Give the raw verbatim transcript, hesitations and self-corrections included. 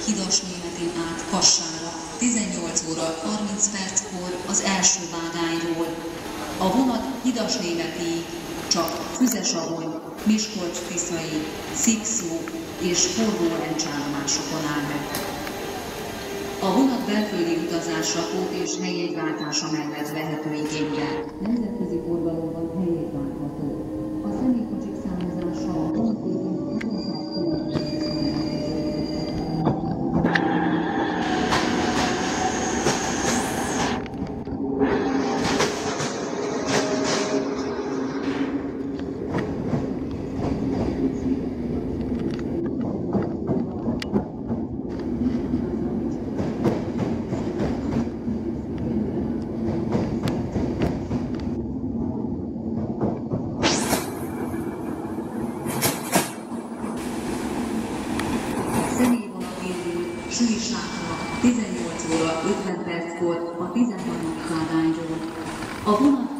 Hidasnémetén át Kassára, tizennyolc óra harminc perckor az első vágányról. A vonat Hidasnémetéig csak Füzesabony, Miskolc-Tiszai, Szikszó és Forgó-Lencs állomásokon áll meg. A vonat belföldi utazása pót és helyjegyváltása mellett vehető igénybe. Nemzetközi forgalomban helyjegyváltható. A személykocsik számozása a vonat végén tizennyolc óra ötven perckor a tizenharmadik vágányról. A vonat